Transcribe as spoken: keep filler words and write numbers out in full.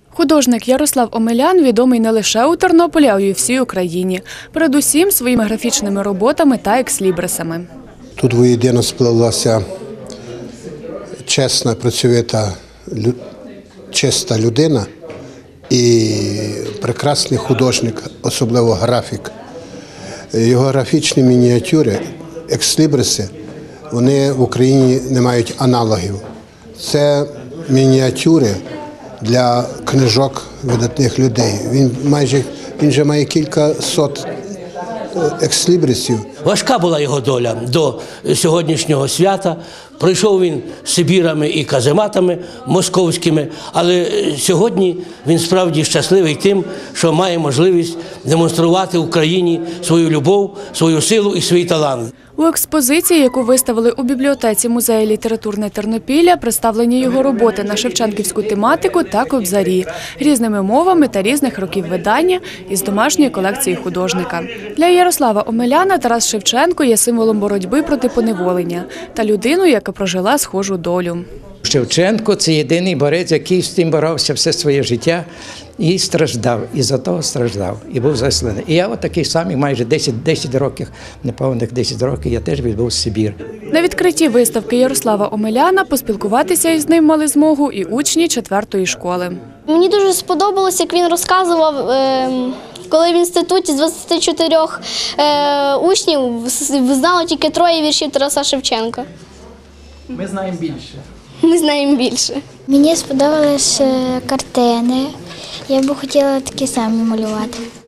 Художник Ярослав Омелян відомий не лише у Тернополі, а й у всій Україні. Передусім своїми графічними роботами та екслібрисами. Тут воєдино сплелася чесна, працьовита, чиста людина і прекрасний художник, особливо графік. Його графічні мініатюри, екслібриси, вони в Україні не мають аналогів. Це мініатюри для книжок видатних людей. Він майже він вже має кілька сот екслібрисів. Важка була його доля до сьогоднішнього свята. Пройшов він сибірами і казематами московськими, але сьогодні він справді щасливий тим, що має можливість демонструвати Україні свою любов, свою силу і свій талант. У експозиції, яку виставили у бібліотеці музею літературне Тернопілля, представлені його роботи на шевченківську тематику та кобзарі, різними мовами та різних років видання із домашньої колекції художника. Для Ярослава Омеляна Тарас Шевченко є символом боротьби проти поневолення та людиною, яка прожила схожу долю. Шевченко – це єдиний борець, який з тим боровся все своє життя і страждав, і за того страждав, і був засланий. І я от такий самий, майже десять, десять років, неповних десять років, я теж відбув Сибір. На відкритті виставки Ярослава Омеляна поспілкуватися із ним мали змогу і учні четвертої школи. Мені дуже сподобалось, як він розказував, коли в інституті з двадцяти чотирьох учнів знало тільки троє віршів Тараса Шевченка. Ми знаємо більше. Ми знаємо більше. Мені сподобались картини. Я б хотіла такі самі малювати.